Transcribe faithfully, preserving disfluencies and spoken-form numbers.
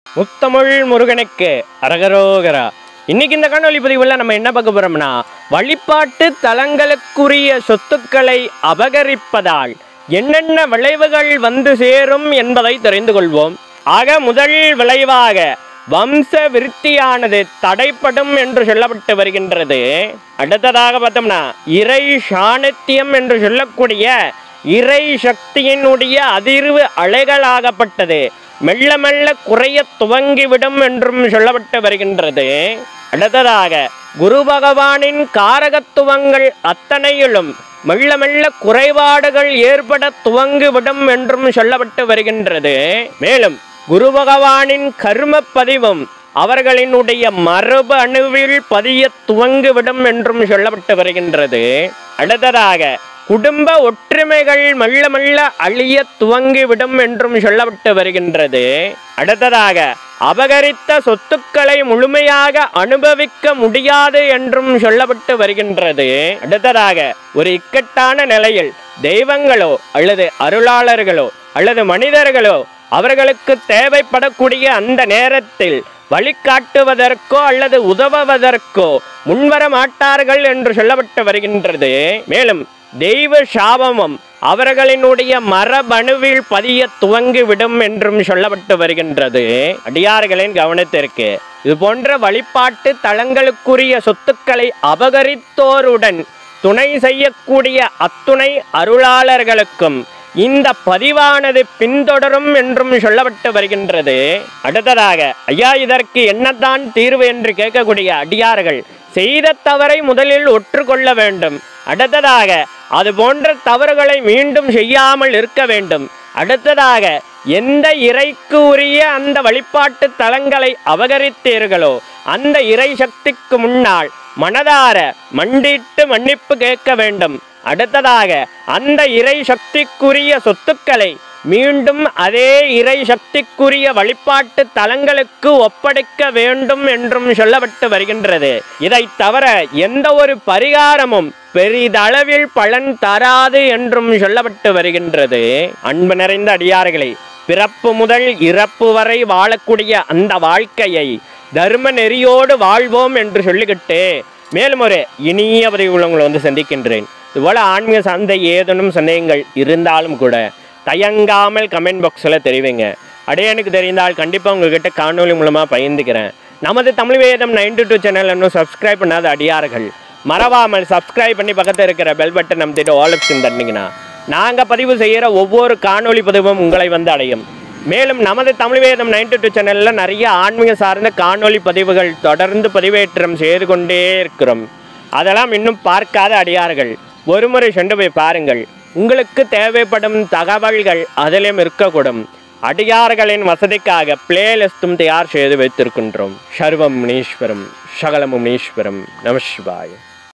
முத்தமிழ் முருகனுக்கு அரகரோகரா. இன்னைக்கு இந்த காணொலி பதிவுல நம்ம என்ன பார்க்க போறோம்னா, வழிபாட்டு தலங்களுக்குரிய சொத்துக்களை அபகரிப்பதால் என்னென்ன விளைவுகள் வந்து சேரும் என்பதை தெரிந்து கொள்வோம். ஆக முதல் விளைவாக வம்ச விருத்தியானது தடைப்படும் என்று சொல்லப்பட்டு வருகின்றது. அடுத்ததாக பார்த்தோம்னா, இறை சாணத்தியம் என்று சொல்லக்கூடிய இறை சக்தியினுடைய அதிர்வு அலைகளாகப்பட்டது மெல்ல மெல்ல குறைய துவங்கிவிடும் என்றும் சொல்லப்பட்டு வருகின்றது. அடுத்ததாக குரு பகவானின் காரகத்துவங்கள் அத்தனையிலும் மெல்ல மெல்ல குறைபாடுகள் ஏற்பட துவங்கிவிடும் என்றும் சொல்லப்பட்டு வருகின்றது. மேலும் குரு பகவானின் கர்ம பதிவும் அவர்களினுடைய மரபு அணுவில் பதிய துவங்கிவிடும் என்றும் சொல்லப்பட்டு வருகின்றது. அடுத்ததாக குடும்ப ஒற்றுமைகள் மெல்ல மெல்ல அழிய துவங்கிவிடும் என்றும் சொல்லப்பட்டு வருகின்றது. அடுத்ததாக அபகரித்த சொத்துக்களை முழுமையாக அனுபவிக்க முடியாது என்றும் சொல்லப்பட்டு வருகின்றது. அடுத்ததாக ஒரு இக்கட்டான நிலையில் தெய்வங்களோ அல்லது அருளாளர்களோ அல்லது மனிதர்களோ அவர்களுக்கு தேவைப்படக்கூடிய அந்த நேரத்தில் வழிகாட்டுவதற்கோ அல்லது உதவுவதற்கோ முன்வர மாட்டார்கள் என்று சொல்லப்பட்டு வருகின்றது. மேலும் தெய்வ சாபமும் அவர்களினுடைய மரபணுவில் பதிய துவங்கிவிடும் என்றும் சொல்லப்பட்டு வருகின்றது. அடியார்களின் கவனத்திற்கு, இது போன்ற வழிபாட்டு தலங்களுக்குரிய சொத்துக்களை அபகரித்தோருடன் துணை செய்யக்கூடிய அத்துணை அருளாளர்களுக்கும் இந்த பதிவானது பின்தொடரும் என்றும் சொல்லப்பட்டு வருகின்றது. அடுத்ததாக, ஐயா இதற்கு என்னதான் தீர்வு என்று கேட்கக்கூடிய அடியார்கள் செய்த தவறை முதலில் ஒற்றுக்கொள்ள வேண்டும். அடுத்ததாக அது போன்ற தவறுகளை மீண்டும் செய்யாமல் இருக்க வேண்டும். அடுத்ததாக எந்த இறைக்கு உரிய அந்த வழிபாட்டு தலங்களை அபகரித்தீர்களோ அந்த இறை சக்திக்கு முன்னால் மனதார மண்டிட்டு மன்னிப்பு கேட்க வேண்டும். அடுத்ததாக அந்த இறை சக்திக்குரிய சொத்துக்களை மீண்டும் அதே இறை சக்திக்குரிய வழிபாட்டு தலங்களுக்கு ஒப்படைக்க வேண்டும் என்றும் சொல்லப்பட்டு வருகின்றது. இதை தவிர எந்த ஒரு பரிகாரமும் பெரிதளவில் பலன் தராது என்றும் சொல்லப்பட்டு வருகின்றது. அன்பு நிறைந்த அடியார்களை, பிறப்பு முதல் இறப்பு வரை வாழக்கூடிய அந்த வாழ்க்கையை தர்ம நெறியோடு வாழ்வோம் என்று சொல்லிக்கிட்டு மேலும் ஒரு இனிய பதிவுகளை உங்களை வந்து சந்திக்கின்றேன். இதுபோல் ஆன்மீக சார்ந்த ஏதேனும் சந்தேகங்கள் இருந்தாலும் கூட தயங்காமல் கமெண்ட் பாக்ஸில் தெரிவிங்க. அப்படியே எனக்கு தெரிந்தால் கண்டிப்பாக உங்கள்கிட்ட காணொலி மூலமாக பகிர்ந்துக்கிறேன். நமது தமிழ் வேதம் நைன்டி டூ சேனல் இன்னும் சப்ஸ்கிரைப் பண்ணாத அடியார்கள் மறவாமல் சப்ஸ்கிரைப் பண்ணி பக்கத்தில் இருக்கிற பெல் பட்டன் நமத்திட்டு ஆல் ஆப்ஷன் தட்டினீங்கன்னா நாங்கள் பதிவு செய்கிற ஒவ்வொரு காணொலி பதிவும் உங்களை வந்து அடையும். மேலும் நமது தமிழ் வேதம் நைன்டி டூ சேனலில் நிறைய ஆன்மீக சார்ந்த காணொலி பதிவுகள் தொடர்ந்து பதிவேற்றம் செய்து கொண்டே இருக்கிறோம். அதெல்லாம் இன்னும் பார்க்காத அடியார்கள் ஒருமுறை சென்று போய் பாருங்கள். உங்களுக்கு தேவைப்படும் தகவல்கள் அதிலும் இருக்கக்கூடும். அடியார்களின் வசதிக்காக பிளேலிஸ்டும் தயார் செய்து வைத்திருக்கின்றோம். சர்வம் முனீஸ்வரம், சகலமும் முனீஸ்வரம். நம சிவாய.